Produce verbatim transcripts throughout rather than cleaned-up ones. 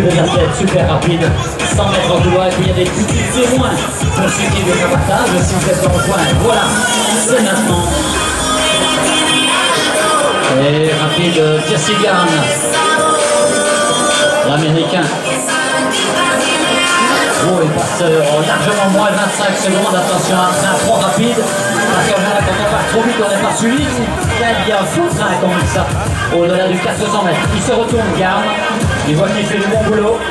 deux athlètes super rapides, cent mètres en couloir, et puis il y a des petits témoins pour ce qui est du rabattage, si vous êtes dans le coin. Voilà, c'est maintenant. Et rapide, Jesse Garn, l'américain. Oh, il passe euh, largement moins vingt-cinq secondes, attention à un train trop rapide, parce que là, quand on part trop vite, on n'est pas suivi, il y a un faux train comme ça, au-delà du quatre cents mètres. Il se retourne, Garn, il voit qu'il fait du bon boulot.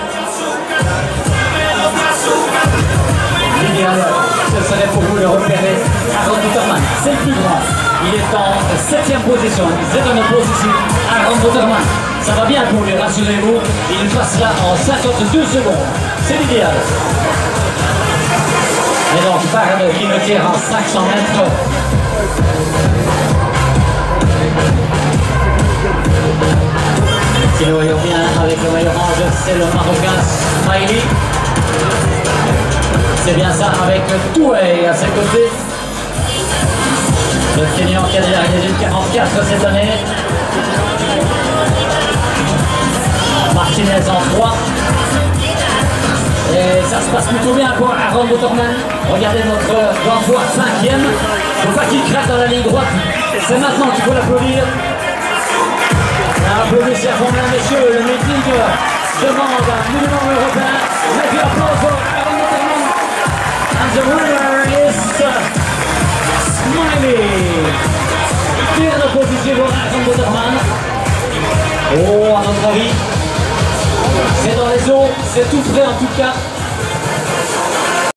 L'idéal, ce serait pour vous de repérer Aaron Butterman, c'est le plus grand. Il est en septième position, c'est en opposition à Aaron Butterman. Ça va bien pour lui, rassurez-vous, il passe là en cinquante-deux secondes, c'est l'idéal. Et donc, par le guillemetière en cinq cents mètres. Si nous voyons bien avec le maillot orange, c'est le Marocain Smiley. C'est bien ça avec Toué à ses côtés. Le Kenyan qui a déjà réalisé quarante-quatre cette année. Martinez en trois. Et ça se passe plutôt bien pour Aaron Butterman. Regardez notre grand joueur cinquième. Il ne faut pas qu'il craque dans la ligne droite. C'est maintenant qu'il faut l'applaudir. Applaudissez à fond, mesdames, messieurs. Le meeting demande un minimum européen. Mettez l'applaudisse pour Aaron Butterman. And the winner is Smiley. Tire de position pour Aaron Butterman. Oh, à notre avis, c'est dans les eaux, c'est tout prêt en tout cas.